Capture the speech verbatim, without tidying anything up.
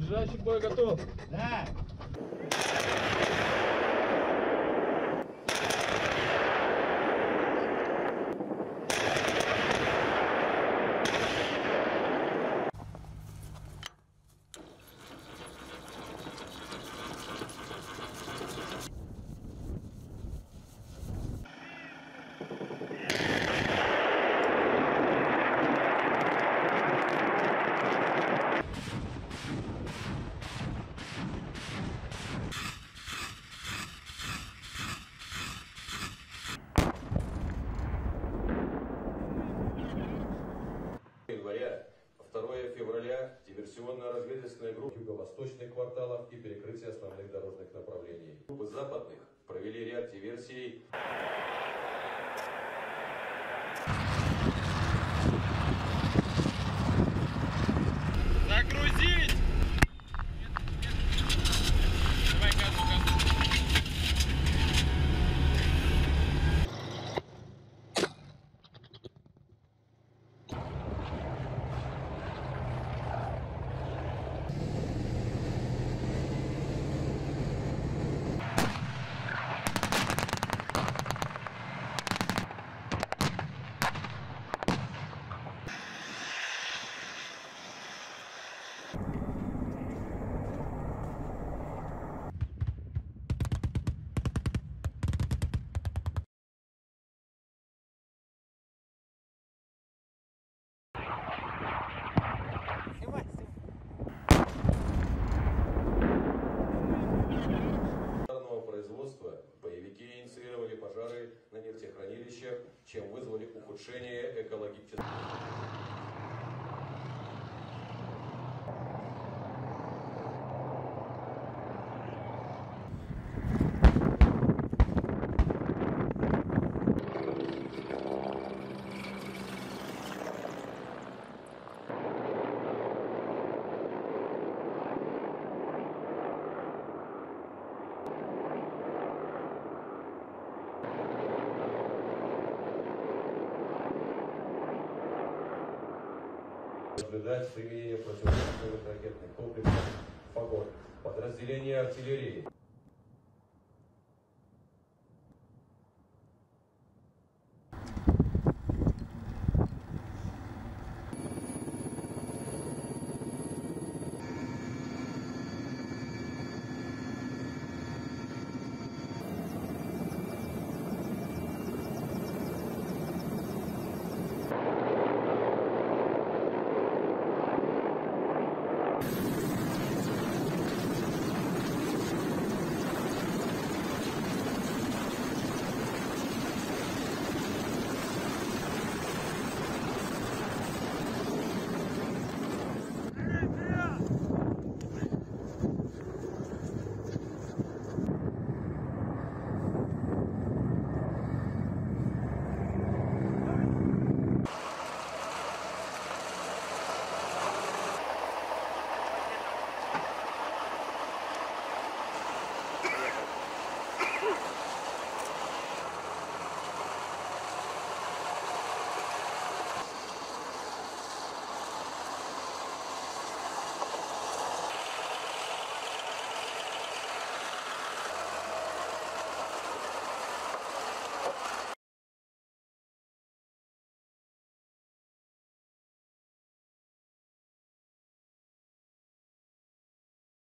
Снаряжающий к бою готов. Да. Января, второе февраля диверсионно-разведывательная группа юго-восточных кварталов и перекрытие основных дорожных направлений. Группы западных провели ряд диверсий. Загрузить! Давай газу, газу. Производства боевики инициировали пожары на нефтехранилищах, чем вызвали ухудшение экологического. Наблюдать применение противотанковых ракетных комплексов «Фагот», подразделения артиллерии.